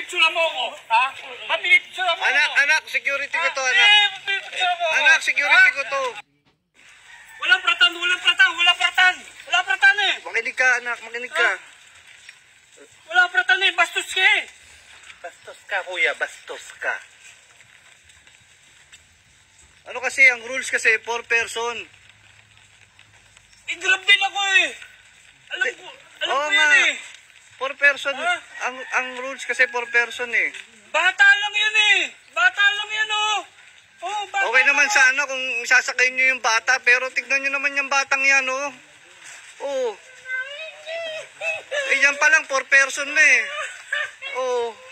Papipictura mo ako, ha? Papipictura mo ako. Anak, security ko to, anak. Papipictura mo ako. Anak, security ko to. Walang pratan eh. Makinig ka, anak, makinig ka. Walang pratan eh, bastos ka eh. Bastos ka, kuya, bastos ka. Ano kasi, ang rules kasi, 4 person. I-grab din ako eh. Alam ko yan eh. 4 person. Ha? Ang rules kasi 4 person eh. Bata lang yan eh. Bata lang yan oh. Oh, bata Okay lang, naman oh. sana kung sasakay nyo yung bata, pero tignan nyo naman yung batang yan, oh. Oh. Eh, yan pa lang, 4 person na eh. Oh.